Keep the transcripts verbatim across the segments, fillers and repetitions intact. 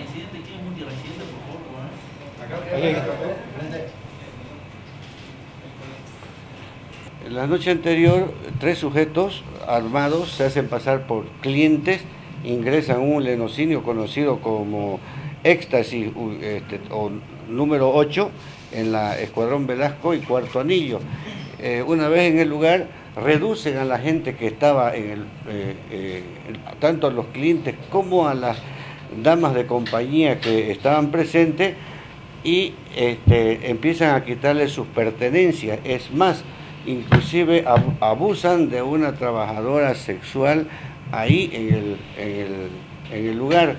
reincidente? ¿Quién es multireincidente, por favor? La noche anterior, tres sujetos armados se hacen pasar por clientes, ingresan un lenocinio conocido como éxtasis este, o número ocho en la Escuadrón Velasco y Cuarto Anillo. Eh, una vez en el lugar, reducen a la gente que estaba en el, eh, eh, tanto a los clientes como a las damas de compañía que estaban presentes y este, empiezan a quitarles sus pertenencias. Es más, inclusive abusan de una trabajadora sexual ahí en el, en el, en el lugar.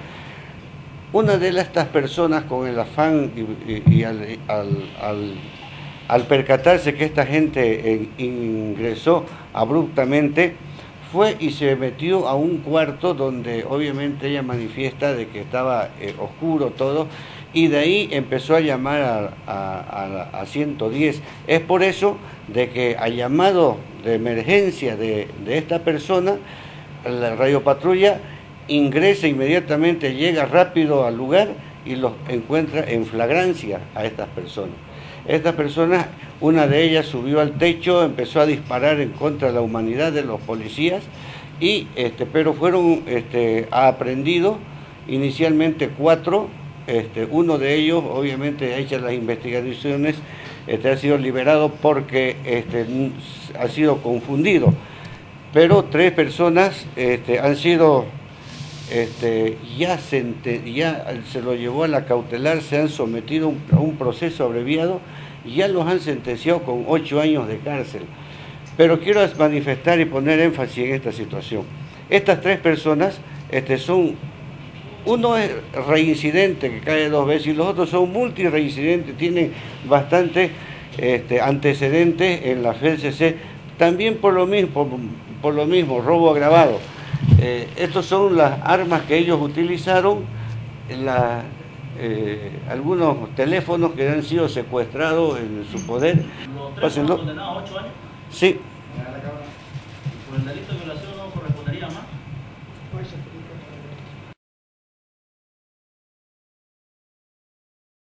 Una de estas personas, con el afán y, y, y al, al, al, al percatarse que esta gente eh, ingresó abruptamente, fue y se metió a un cuarto donde obviamente ella manifiesta de que estaba eh, oscuro todo, y de ahí empezó a llamar a, a, a, a ciento diez. Es por eso de que al llamado de emergencia de, de esta persona, la radiopatrulla ingresa inmediatamente, llega rápido al lugar y los encuentra en flagrancia a estas personas. Estas personas, una de ellas subió al techo, empezó a disparar en contra de la humanidad de los policías, y este, pero fueron este, aprehendidos inicialmente cuatro. Este, uno de ellos, obviamente, hechas las investigaciones, este, ha sido liberado porque este, ha sido confundido. Pero tres personas este, han sido, este, ya, se, ya se lo llevó a la cautelar, se han sometido a un, a un proceso abreviado y ya los han sentenciado con ocho años de cárcel. Pero quiero manifestar y poner énfasis en esta situación. Estas tres personas este, son... Uno es reincidente, que cae dos veces, y los otros son multireincidentes, tienen bastante este, antecedentes en la F C C, también por lo mismo, por, por lo mismo robo agravado. Eh, estos son las armas que ellos utilizaron, la, eh, algunos teléfonos que han sido secuestrados en su poder. ¿Los tres fueron condenados a ocho años? Sí.